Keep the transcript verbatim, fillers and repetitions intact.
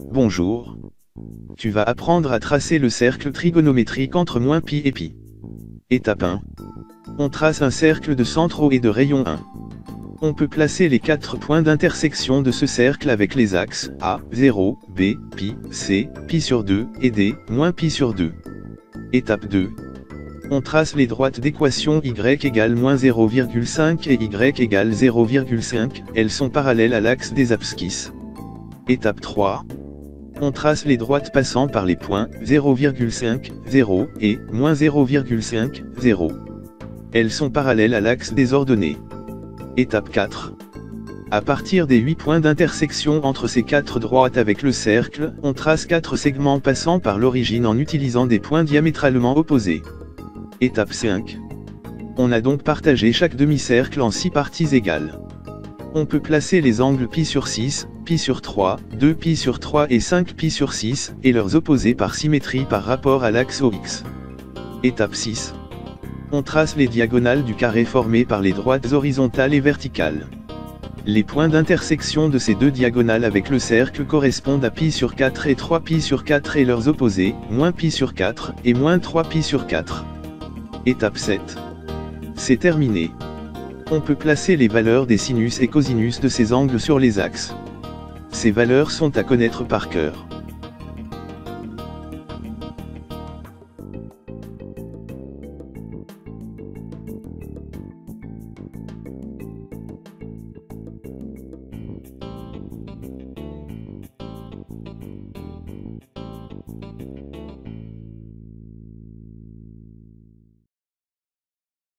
Bonjour. Tu vas apprendre à tracer le cercle trigonométrique entre moins pi et pi. Étape un. On trace un cercle de centre O et de rayon un. On peut placer les quatre points d'intersection de ce cercle avec les axes A, zéro, B, pi, C, pi sur deux, et D, moins pi sur deux. Étape deux. On trace les droites d'équation y égale moins zéro virgule cinq et y égale zéro virgule cinq, elles sont parallèles à l'axe des abscisses. Étape trois. On trace les droites passant par les points zéro virgule cinq, zéro et moins zéro virgule cinq, zéro. Elles sont parallèles à l'axe des ordonnées. Étape quatre. À partir des huit points d'intersection entre ces quatre droites avec le cercle, on trace quatre segments passant par l'origine en utilisant des points diamétralement opposés. Étape cinq. On a donc partagé chaque demi-cercle en six parties égales. On peut placer les angles pi sur six, pi sur trois, deux pi sur trois et cinq pi sur six, et leurs opposés par symétrie par rapport à l'axe O X. Étape six. On trace les diagonales du carré formé par les droites horizontales et verticales. Les points d'intersection de ces deux diagonales avec le cercle correspondent à pi sur quatre et trois pi sur quatre et leurs opposés, moins pi sur quatre, et moins trois pi sur quatre. Étape sept. C'est terminé. On peut placer les valeurs des sinus et cosinus de ces angles sur les axes. Ces valeurs sont à connaître par cœur.